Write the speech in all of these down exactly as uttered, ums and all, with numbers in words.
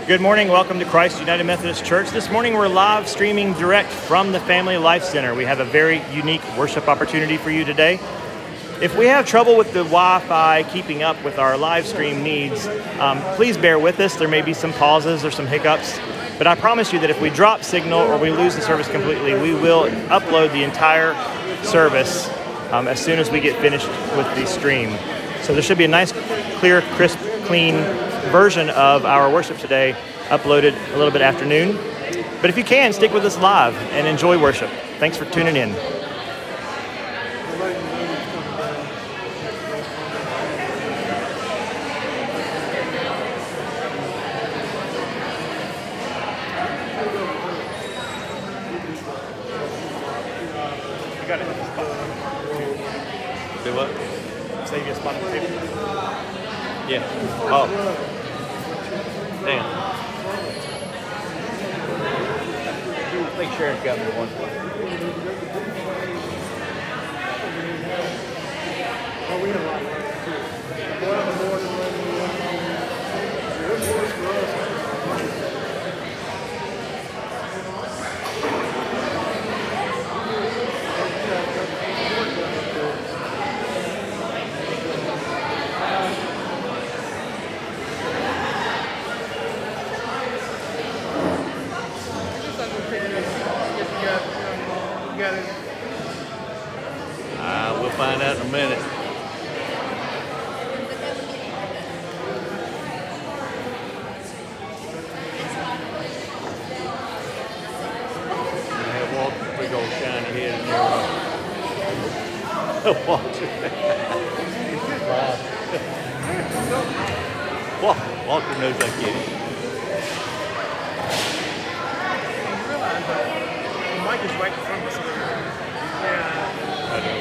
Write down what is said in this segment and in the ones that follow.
Good morning. Welcome to Christ United Methodist Church. This morning we're live streaming direct from the Family Life Center. We have a very unique worship opportunity for you today. If we have trouble with the Wi-Fi keeping up with our live stream needs, um, please bear with us. There may be some pauses or some hiccups, but I promise you that if we drop signal or we lose the service completely, we will upload the entire service um, as soon as we get finished with the stream. So there should be a nice, clear, crisp, clean version of our worship today uploaded a little bit afternoon. But if you can, stick with us live and enjoy worship. Thanks for tuning in. You got it. Do what? Save you a spot on the table. Yeah. Oh. Damn. Make sure it's got me one. Oh, we have a lot of too. One of the more than one. It works for us. Uh, we'll find out in a minute. I have Walter's big old shiny head in there. Walter. Walter. Walter knows I get it. The mic is right in front of us. Yeah. I know.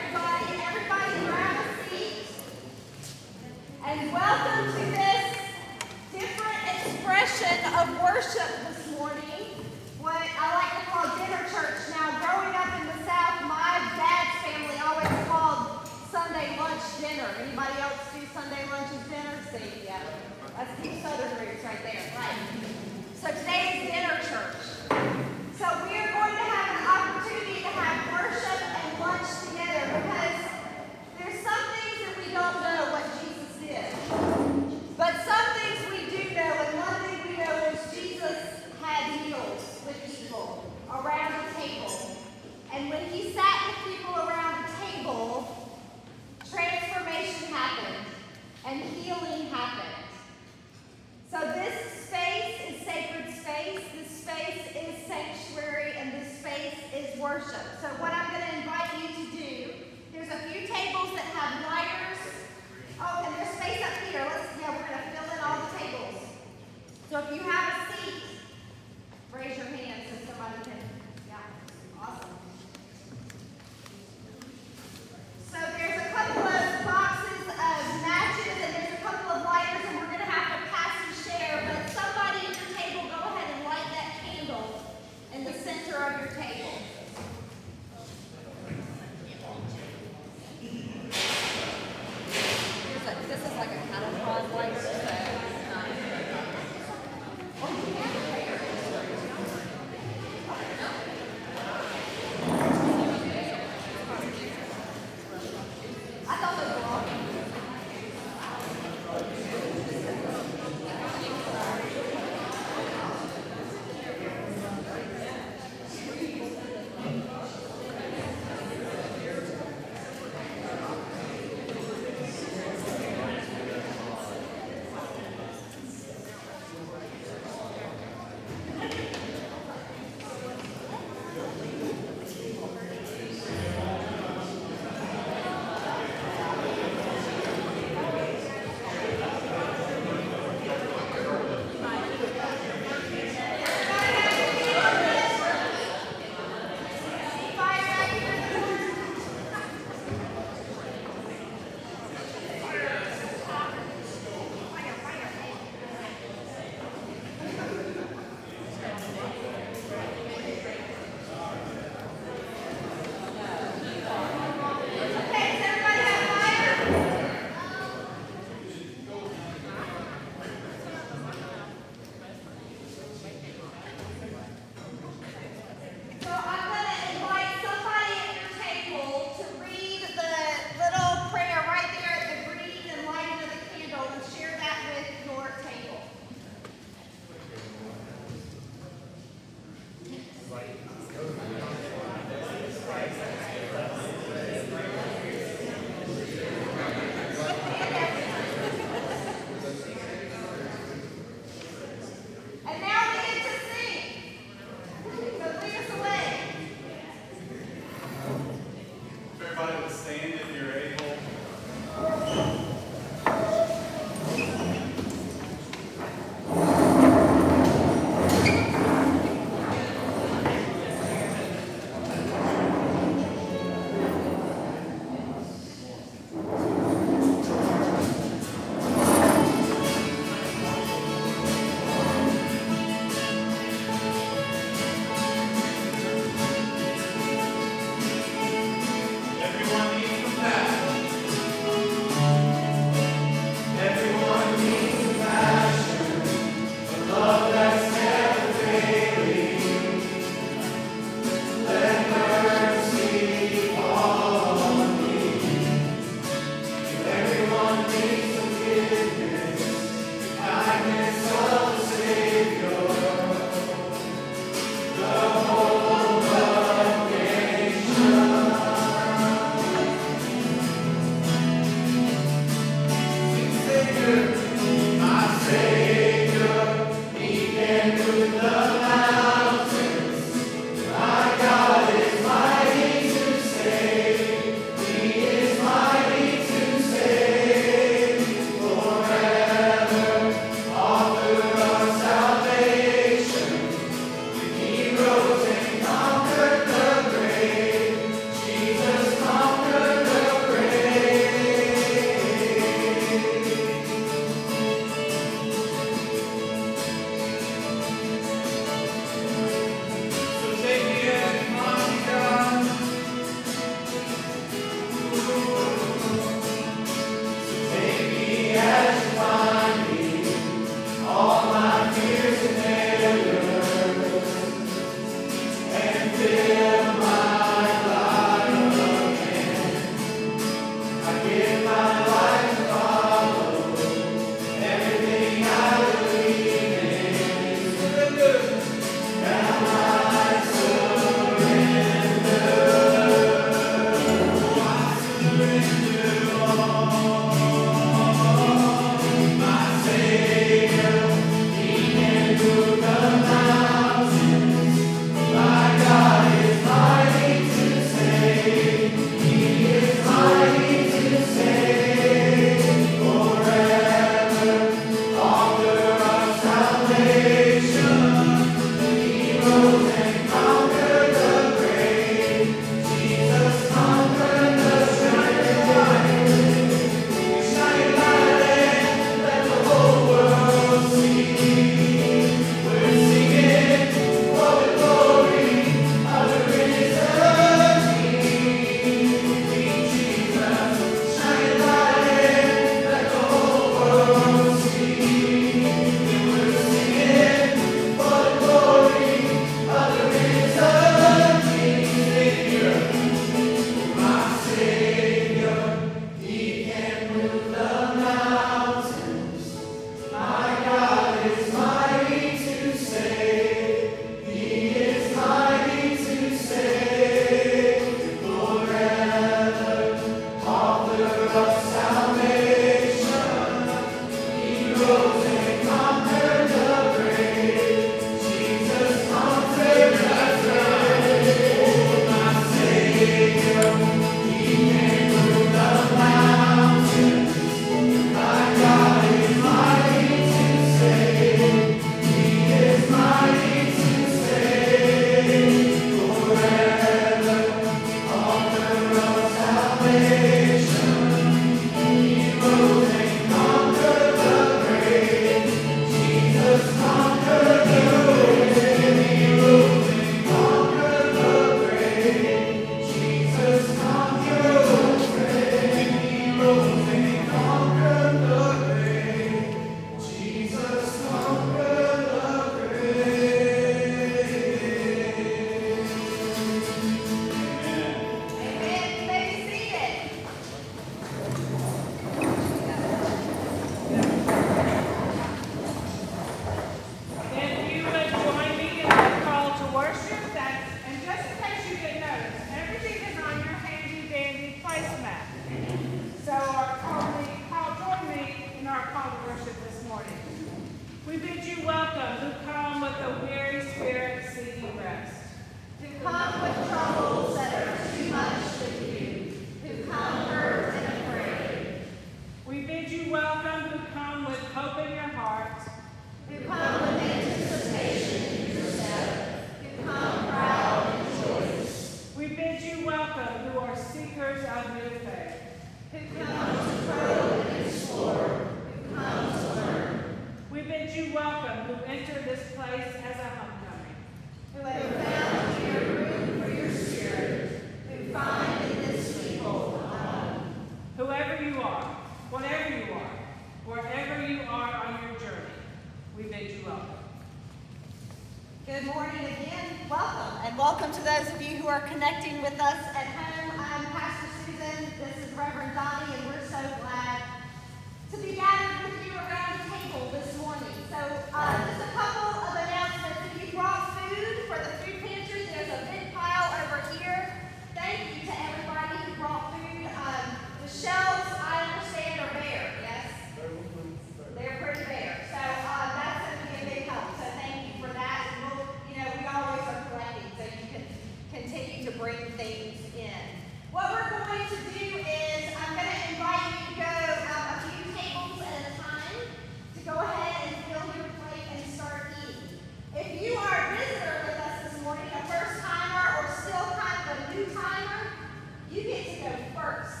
welcome who come with the weary spirit seeking rest. Who come with troubles that are too much for you. Who come hurt and afraid. We bid you welcome who come with hope in your heart. Who come with anticipation in your step. Who come proud and joyous. We bid you welcome who are seekers of new faith. Who come to probe and explore. Who come to learn. We bid you welcome who enter this place as a homecoming. Who have found here room for your spirit. Who find in this sweet hole a home. Whoever you are, whatever you are, wherever you are on your journey, we bid you welcome. Good morning again. Welcome. And welcome to those of you who are connecting with us at home. I'm Pastor Susan. This is Reverend Donnie, and we're so glad to be gathered with you around the table this morning. So uh, just a couple of announcements. If you brought food for the food pantry, there's a big pile over here. Thank you to everybody who brought food. Um, the shelves, I understand, are bare, yes? They're pretty bare. So uh, that's going to be a big help. So thank you for that. And we'll, you know, we always are collecting, so you can continue to bring things in. What we're going to do is I'm going to invite you to go um, a few tables at a time to go ahead and fill your plate and start eating. If you are a visitor with us this morning, a first timer or still kind of a new timer, you get to go first.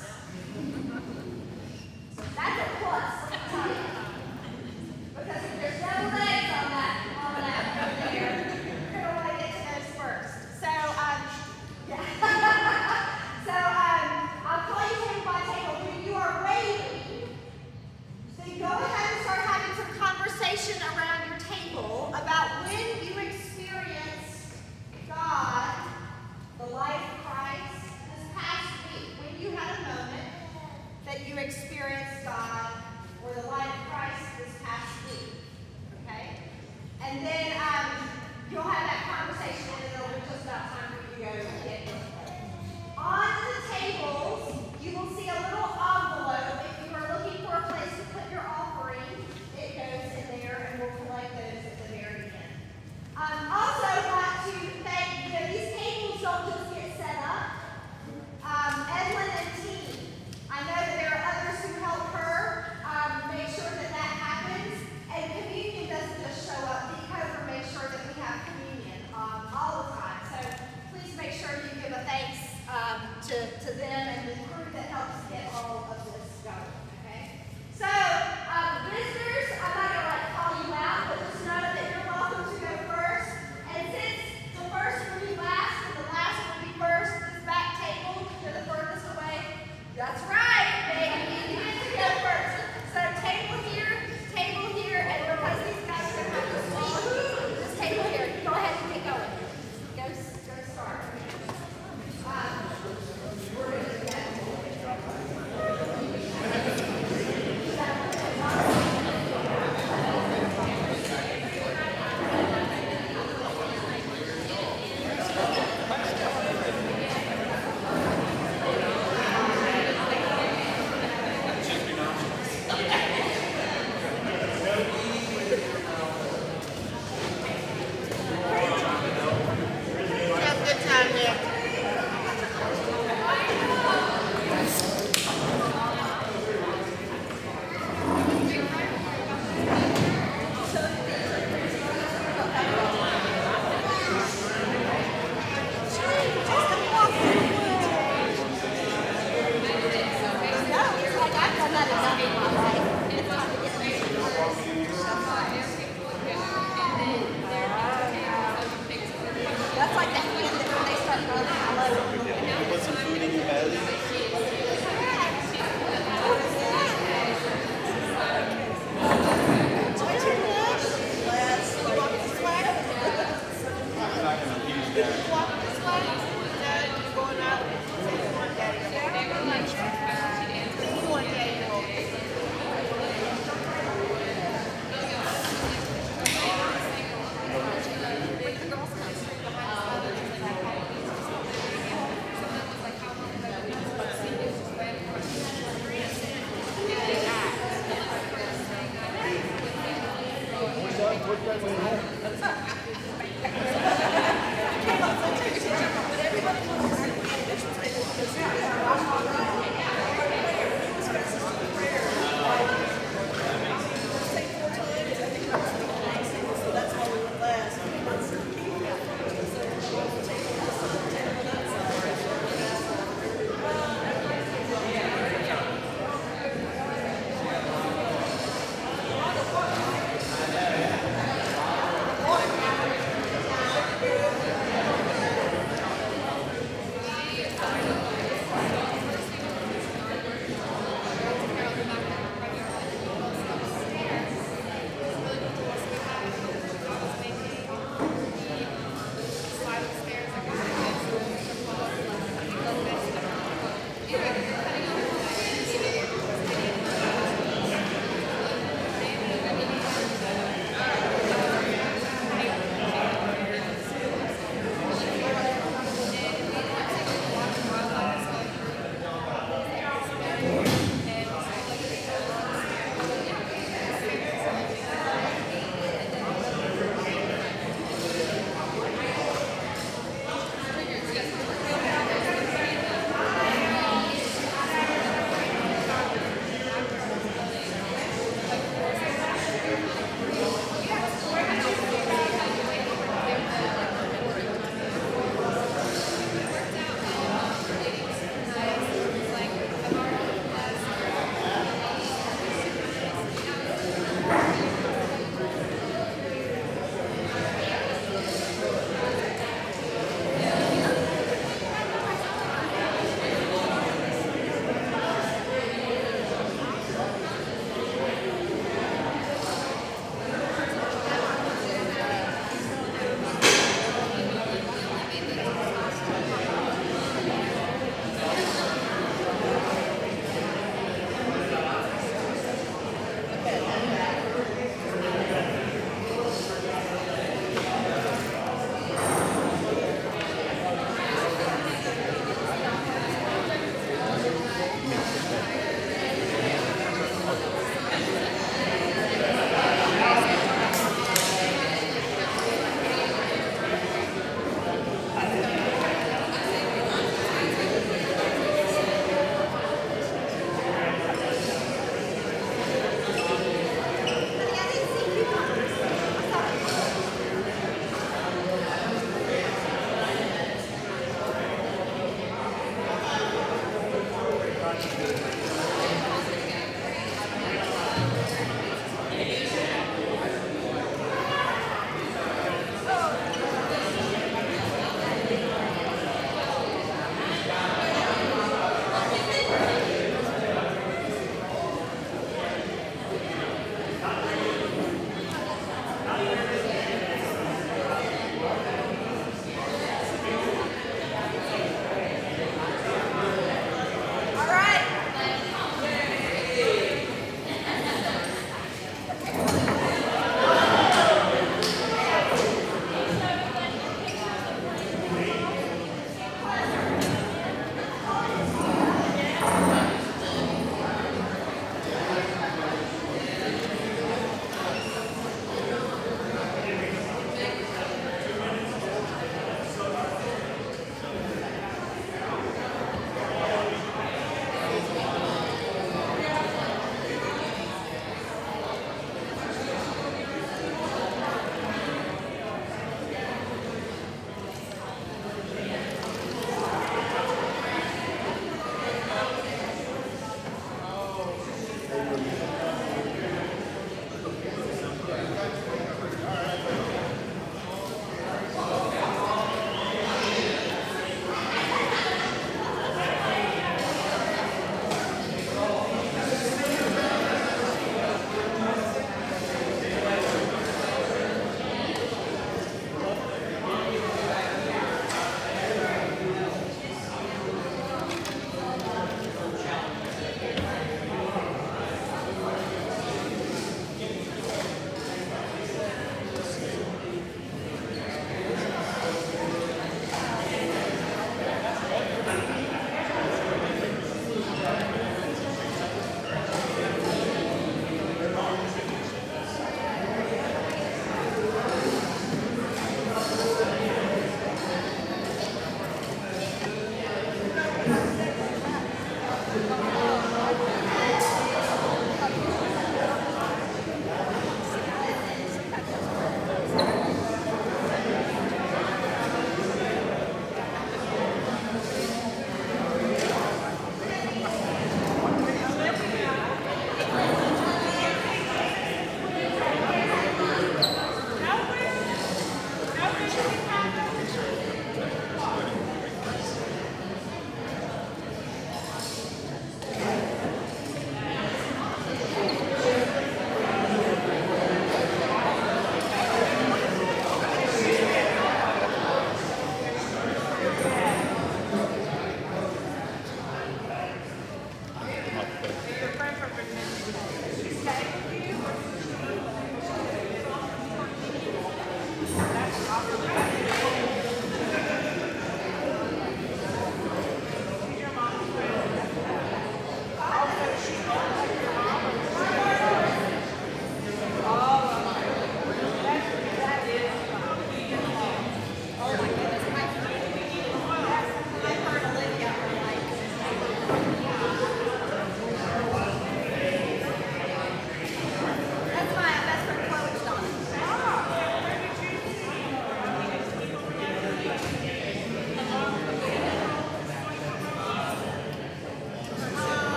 That's a plus, let me tell you. Because if there's no legs on that, on that over there, you're going to want to get to those first. So, um, yeah. so, um, I'll call you table by table. When you are waiting, then go ahead and start having some conversation around your table about when you experienced God, the life of Christ, this past week. When you had a moment that you experienced God or the life of Christ this past week, okay? And then um, you'll have that conversation, and it'll be just about time for you to go and get your plate. On the tables, you will see a little envelope. If you are looking for a place to put your offering, it goes in there, and we'll collect those at the very end. Um, also want to thank you. Know, these tables don't just get set up. Um, Edwin and team. I know that there are others who help her um, make sure that that happens. And communion doesn't just show up. The cover makes sure that we have communion um, all the time. So please make sure you give a thanks um, to, to them and the crew that helps get all Thank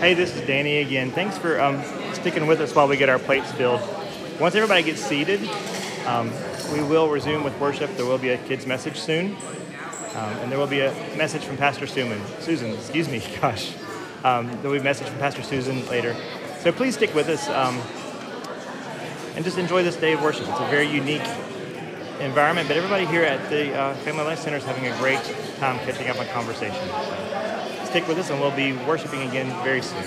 Hey, this is Danny again. Thanks for um, sticking with us while we get our plates filled. Once everybody gets seated, um, we will resume with worship. There will be a kids' message soon, um, and there will be a message from Pastor Susan. Susan, excuse me, gosh. Um, there will be a message from Pastor Susan later. So please stick with us um, and just enjoy this day of worship. It's a very unique environment, but everybody here at the uh, Family Life Center is having a great time catching up on conversation. So stick with us, and we'll be worshiping again very soon.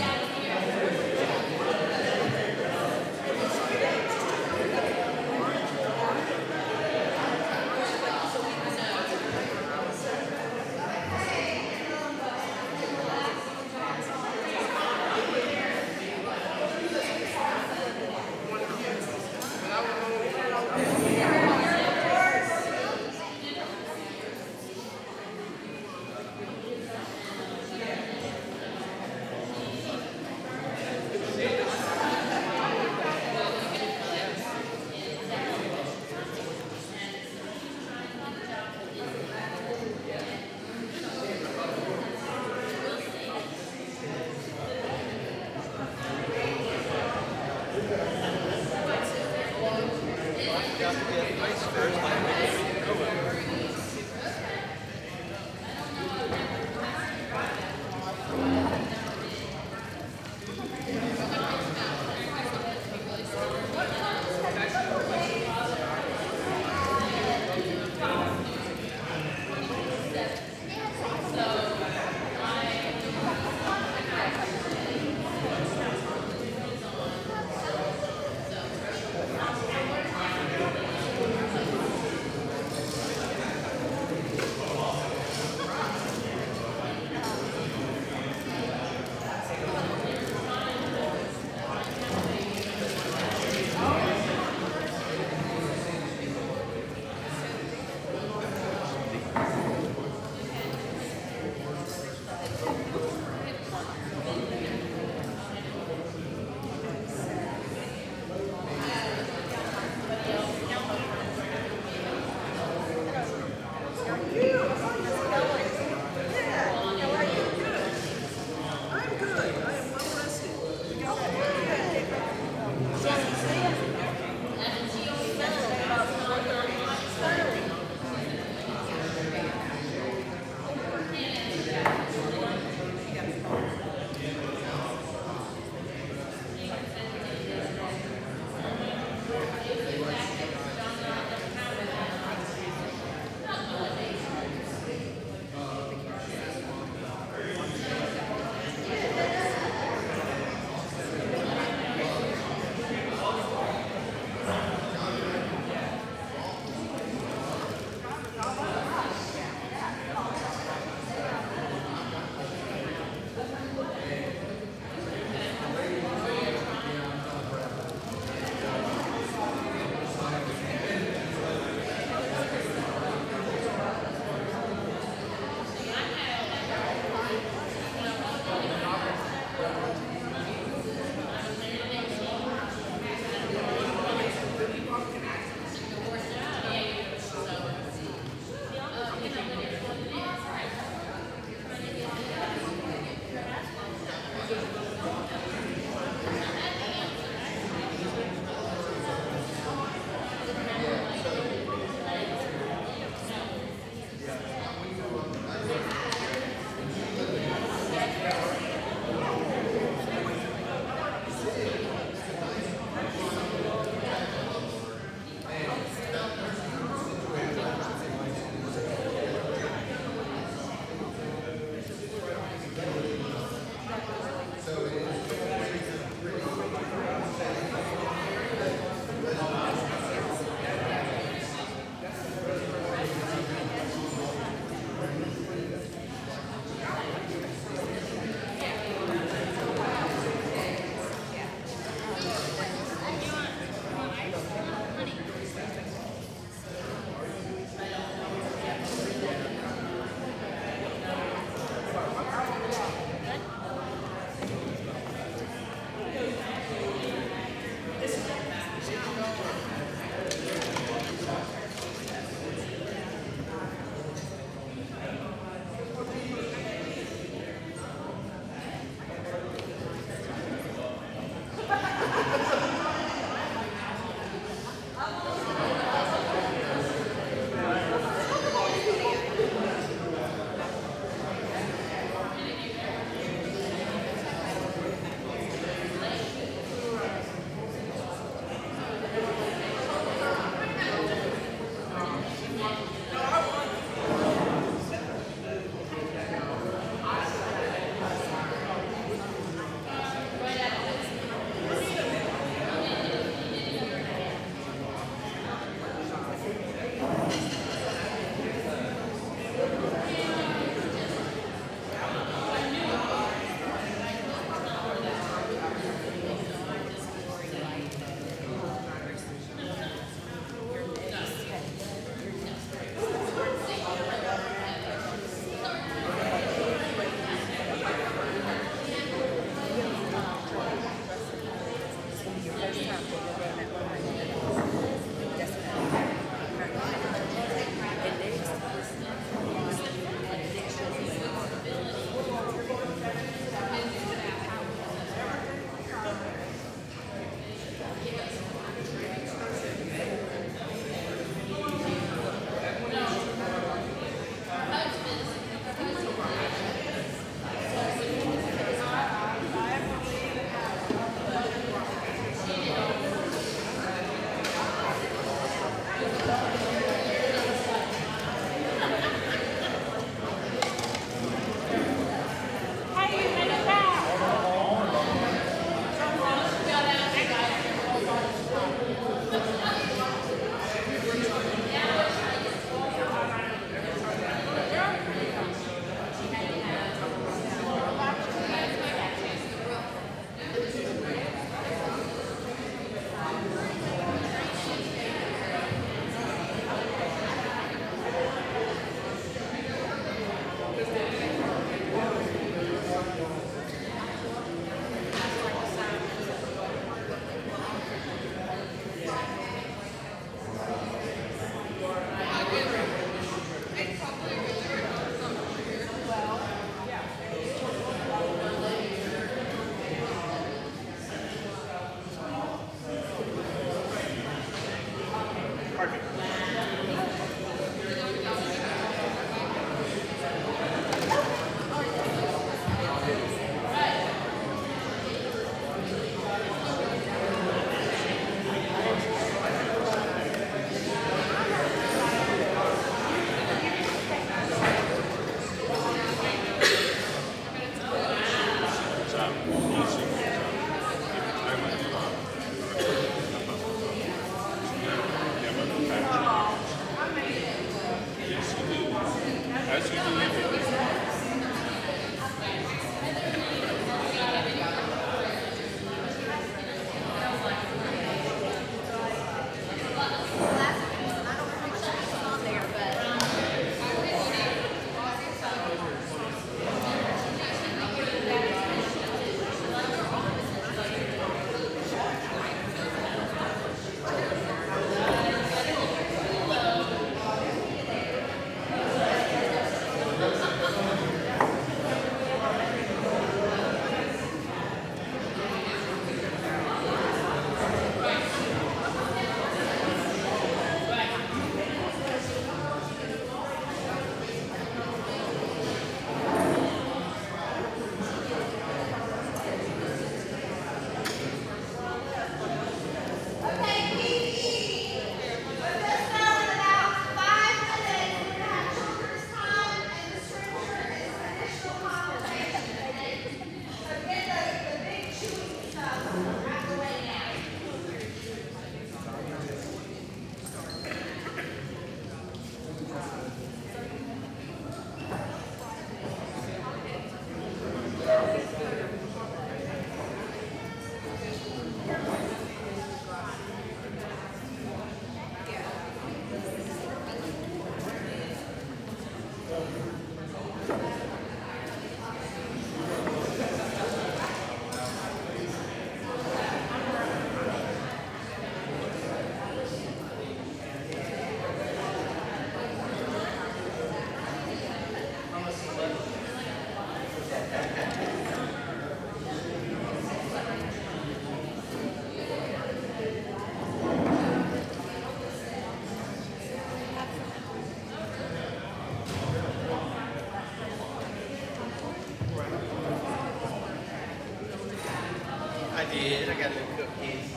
did. I got the cookies.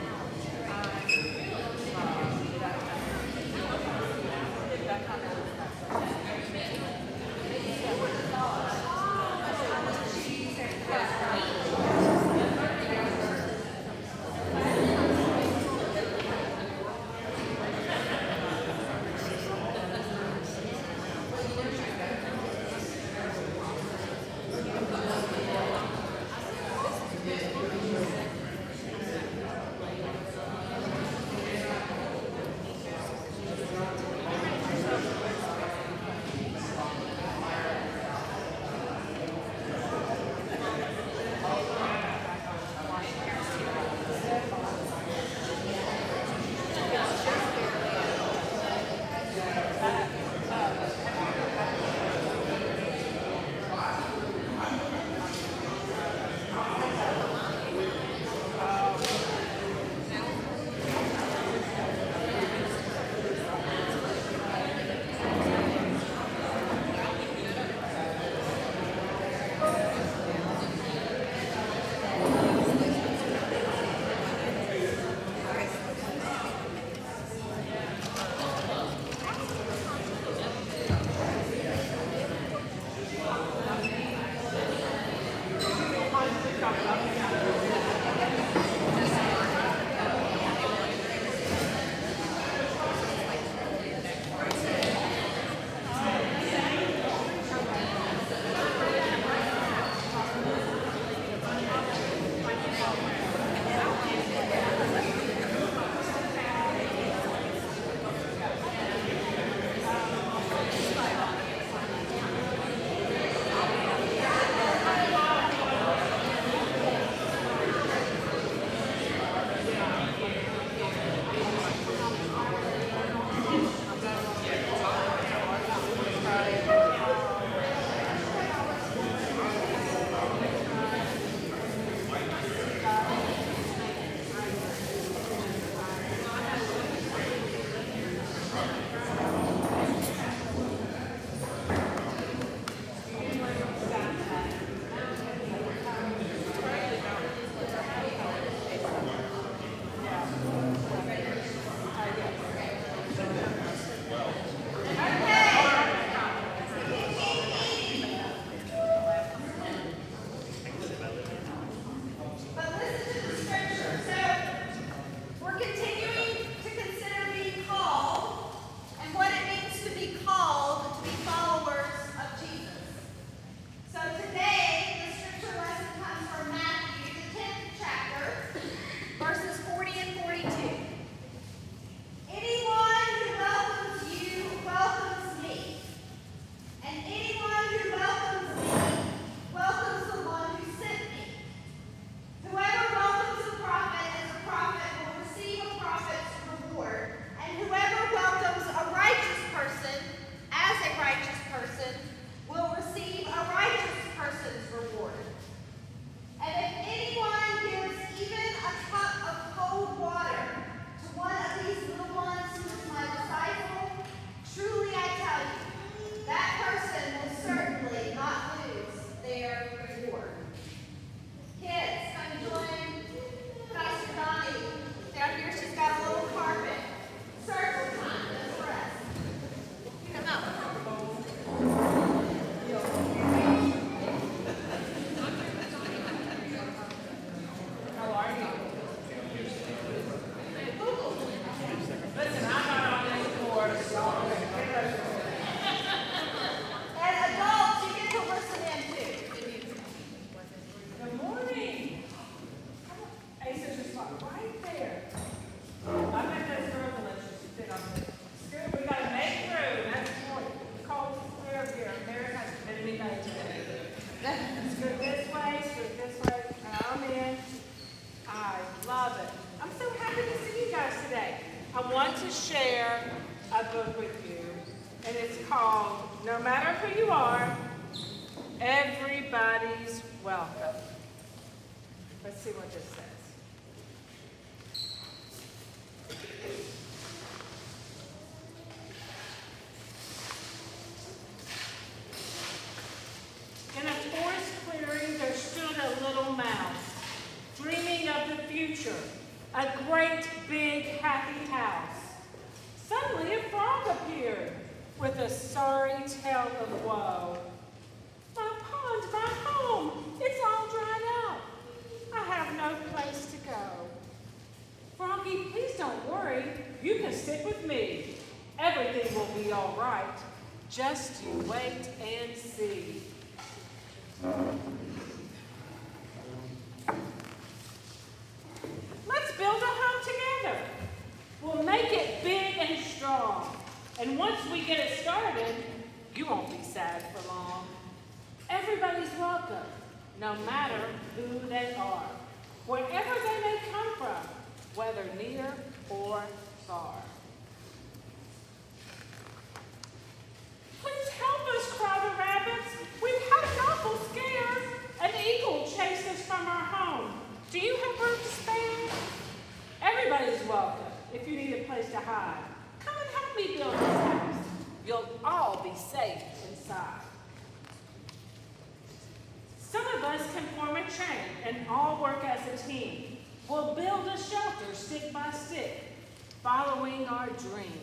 I want to share a book with you, and it's called No Matter Who You Are, Everybody's Welcome. Let's see what this says. In a forest clearing, there stood a little mouse, dreaming a great big happy house. Suddenly a frog appeared with a sorry tale of woe. My pond, my home, it's all dried up. I have no place to go. Froggy, please don't worry. You can stick with me. Everything will be all right. Just you wait and see. Let's build a home together. We'll make it big and strong. And once we get it started, you won't be sad for long. Everybody's welcome, no matter who they are, wherever they may come from, whether near or far. Please help us, cried the rabbits. We've had an awful scare. An eagle chased us from our home. Do you have room to spare? Everybody's welcome if you need a place to hide. Come and help me build this house. You'll all be safe inside. Some of us can form a chain and all work as a team. We'll build a shelter stick by stick, following our dream.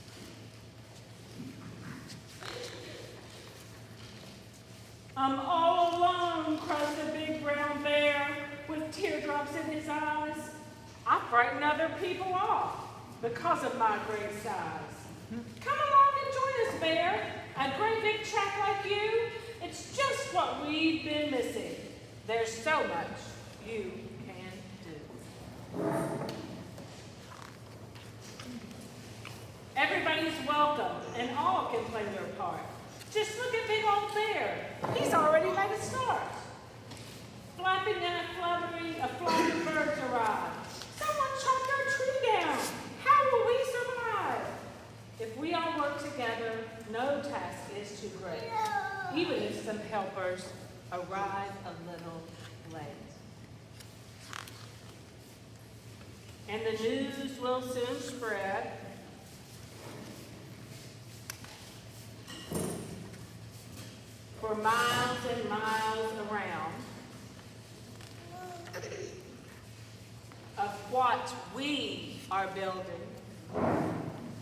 I'm all alone, cries the big brown bear, with teardrops in his eyes. I frighten other people off because of my great size. Come along and join us, bear. A great big chap like you, it's just what we've been missing. There's so much you can do. Everybody's welcome and all can play their part. Just look at big old bear. He's already made a start. Flapping and a fluttering, a flock of birds arrive. Someone chopped our tree down. How will we survive? If we all work together, no task is too great, even if some helpers arrive a little late. And the news will soon spread. For miles and miles around of what we are building.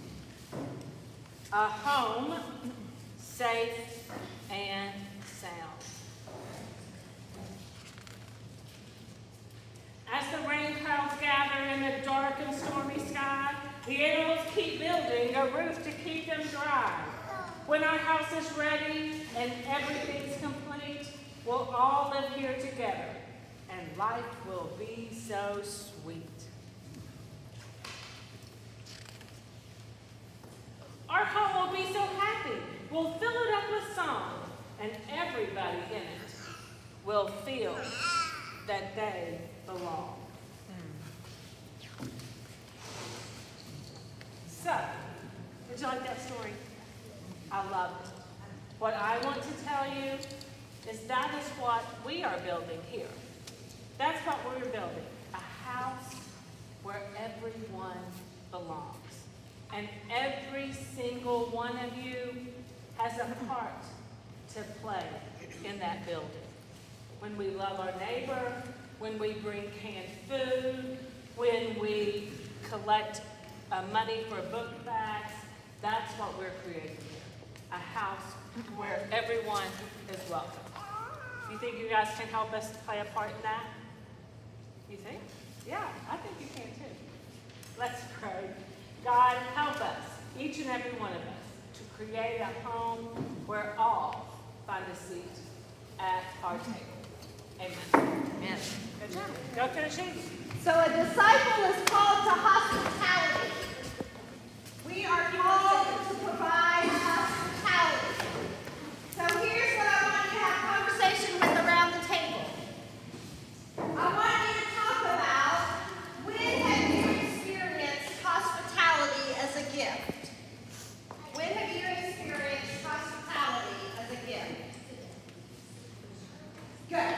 A home safe and sound. As the rain clouds gather in the dark and stormy sky, the animals keep building a roof to keep them dry. When our house is ready and everything's complete, we'll all live here together, and life will be so sweet. Our home will be so happy. We'll fill it up with song, and everybody in it will feel that they belong. So, did you like that story? I love it. What I want to tell you is that is what we are building here. That's what we're building, a house where everyone belongs. And every single one of you has a part to play in that building. When we love our neighbor, when we bring canned food, when we collect uh, money for book bags, that's what we're creating here. A house where everyone is welcome. You think you guys can help us play a part in that? You think? Yeah, I think you can too. Let's pray. God, help us, each and every one of us, to create a home where all find a seat at our table. Amen. Amen. Good job. Go finish it. So a disciple is called to hospitality. We are called to provide hospitality. So here's what I want you to have conversation with around the table. I want you to talk about, when have you experienced hospitality as a gift? When have you experienced hospitality as a gift? Good.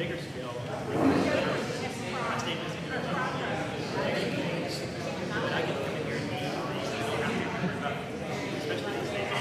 Bakersfield. I stayed visiting her. But I get to come in here and eat. Especially these days.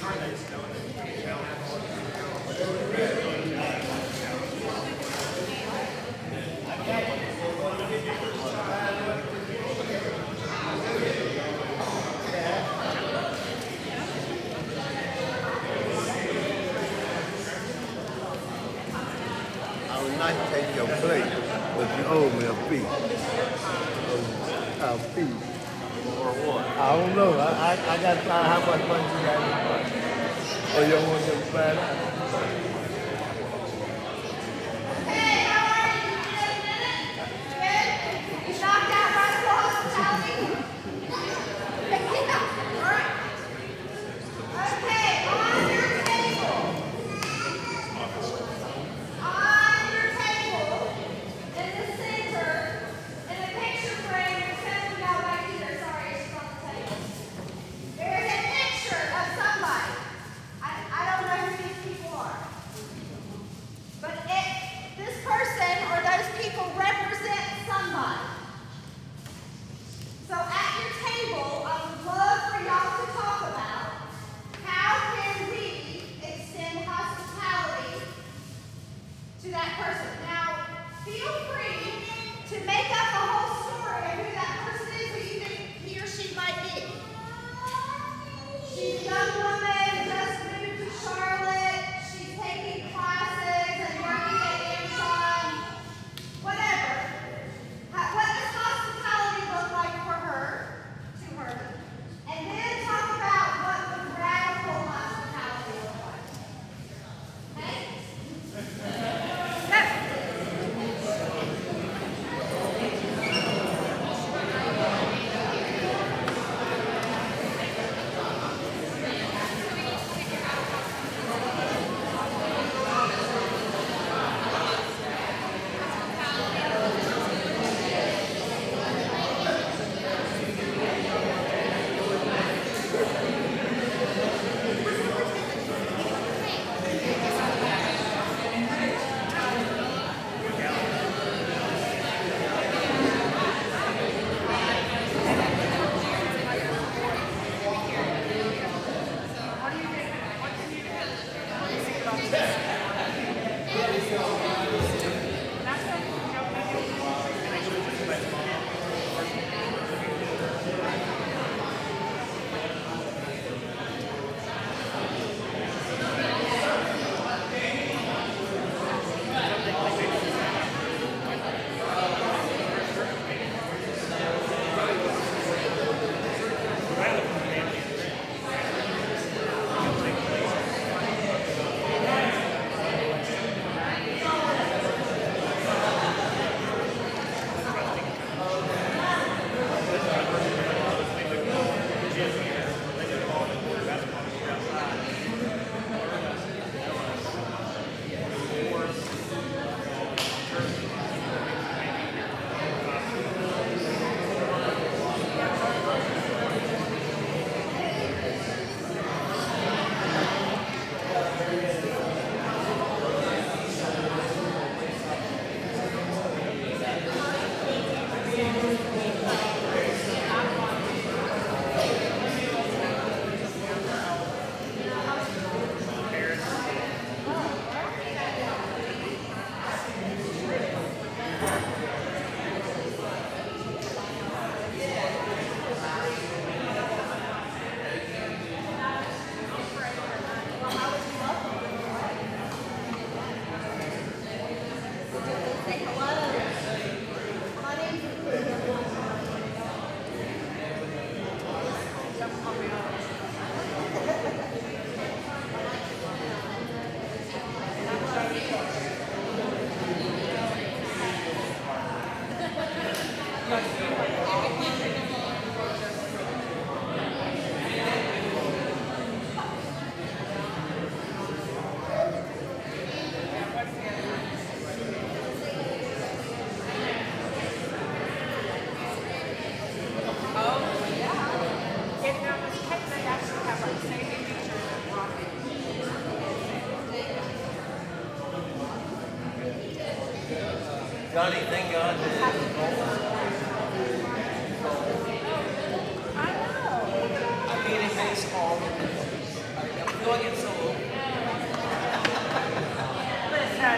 I would not take your plate, but you owe me a fee. A fee. Or what? I don't know. I, I, I got to find how much money you got in the money. Oh, you don't want to find out? Hey, how are you? You need a minute? Good? You knocked out right to hospitality? Yeah, all right. Okay, on your table. On your table, in the center, in a picture frame, there's seven y'all back here. Sorry, it's on the table. There's a picture of somebody. I, I don't know who these people are. But it, this person or those people represent somebody. So at your table, I would love for y'all to talk about how can we extend hospitality to that person. Now, feel free to make up a whole story of who that person is, who you think he or she might be. She's a young woman, just moved to Charlotte. She's taking classes and working at Amazon. Whatever. How, what does hospitality look like for her, to her? And then talk about what would radical hospitality look like. Okay? Johnny, thank God that I know. I mean, it makes all the difference. I I get so old. Listen,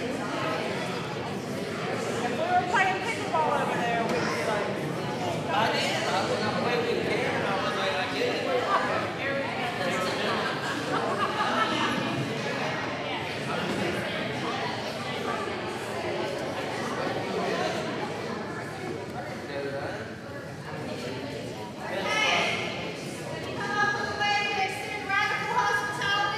if we were playing pickleball over there, we'd be like, I did. I was not playing with Karen. I was like, I get it. Come up with a way to extend radical hospitality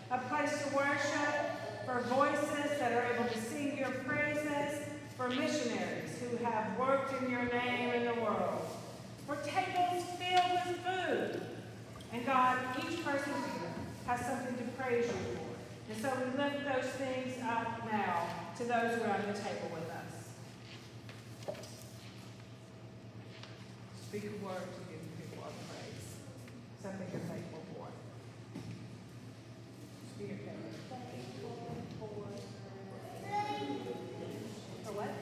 a place to worship, for voices that are able to sing your praises, for missionaries who have worked in your name in the world, for tables filled with food. And God, each person here has something to praise you for. And so we lift those things up now to those who are on the table with us. Speak a word to give people a praise, something you're thankful for. Speak a word. For what?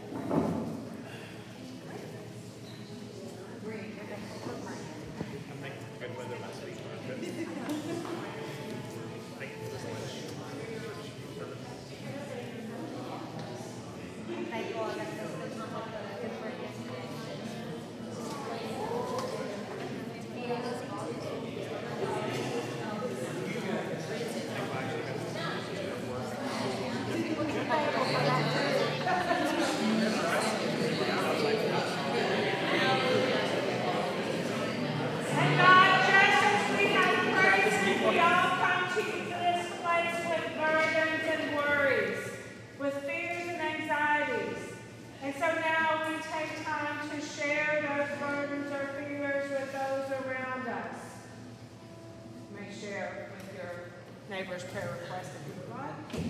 Green. You're going to put my hand. I'm making good weather last week. Thank you so much. Thank you all. That's good for yesterday. And God, just as we have praised, we all come to you to this place with burdens and worries, with fears and anxieties. And so now we take time to share those burdens or fears with those around us. You may share with your neighbor's prayer request if you would like.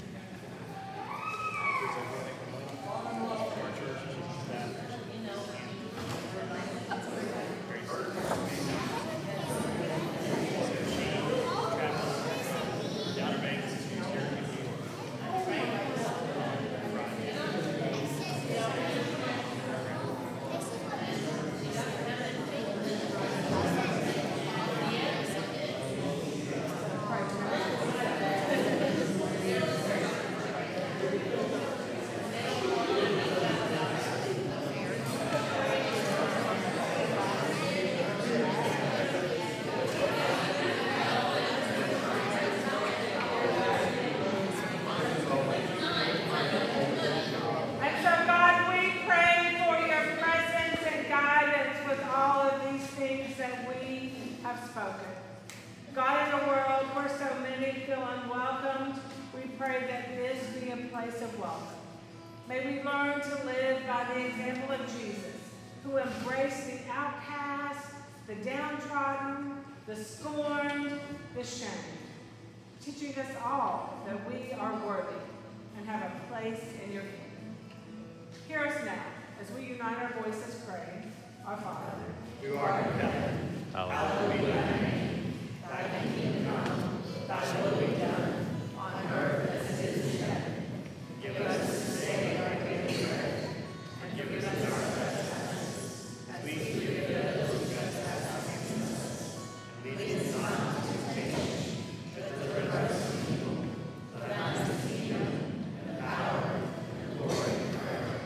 And so, God, we pray for your presence and guidance with all of these things that we have spoken. God, in a world where so many feel unwelcomed, we pray that this be a place of welcome. May we learn to live by the example of Jesus, who embraced the outcast, the downtrodden, the scorned, the shamed, teaching us all that we are worthy and have a place in your kingdom. Hear us now as we unite our voices praying, Our Father, who art in heaven, hallowed be thy name. Thy kingdom come, thy will be done, on earth as it is in heaven. Give us this day our daily bread, and forgive us our trespasses, as we forgive those who trespass against us. And lead us not into temptation, but deliver us from evil. For thine is the kingdom, and the power, and the glory forever.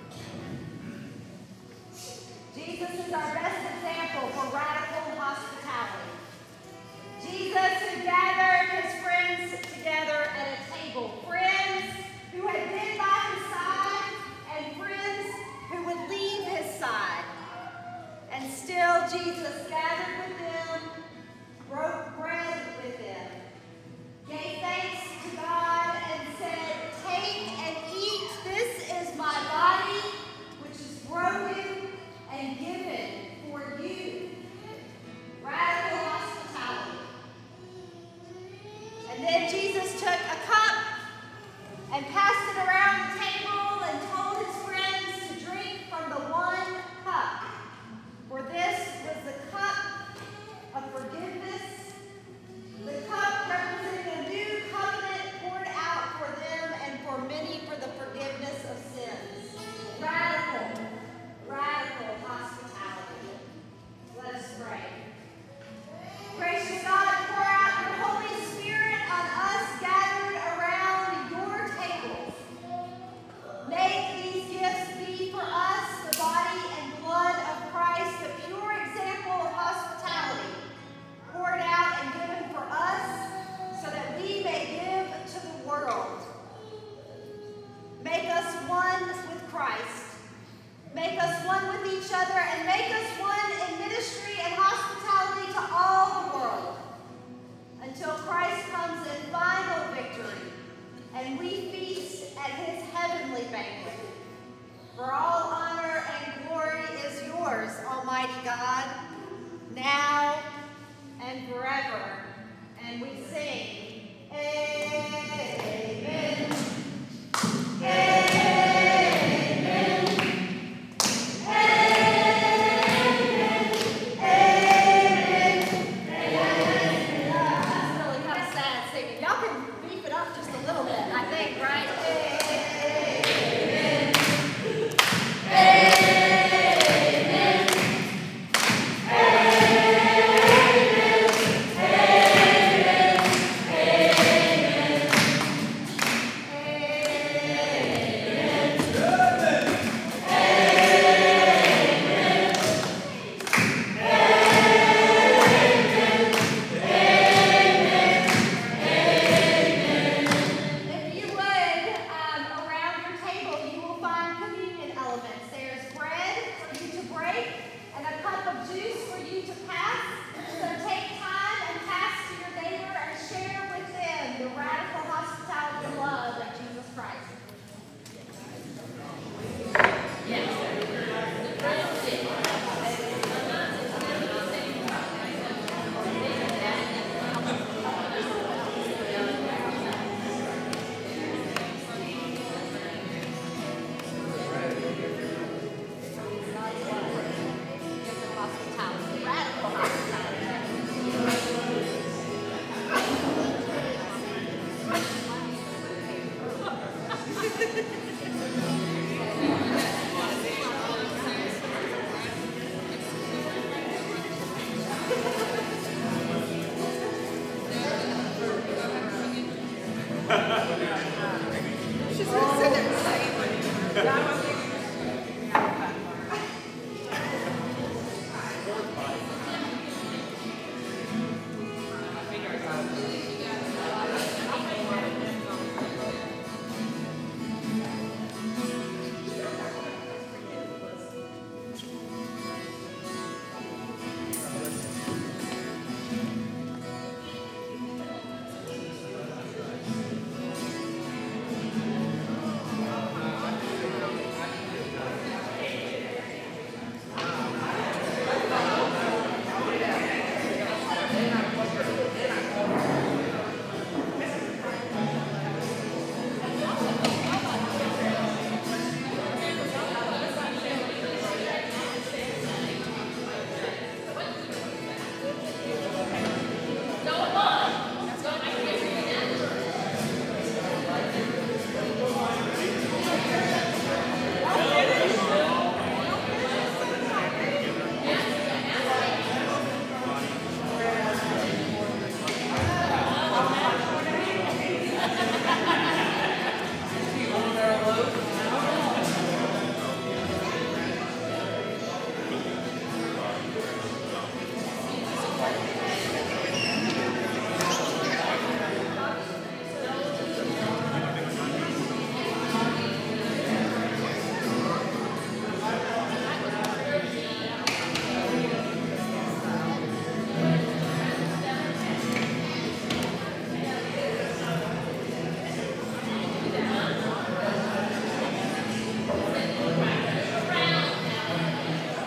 Jesus is our best example for radical hospitality. Jesus who gathered his friends together at a table. Friends who had been by his side and friends who would leave his side. And still Jesus gathered with them, broke bread with them, gave thanks to God and said, "Take and eat, this is my body, which is broken and given for you." Radical hospitality. And then Jesus took a cup and passed it around the table and told his friends to drink from the one cup. For this was the cup juice for you to pass. So take time and pass to your neighbor and share with them the radical hospitality and love of Jesus Christ. Hospitality, radical hospitality.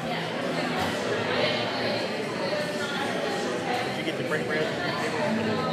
Did you get the break bread?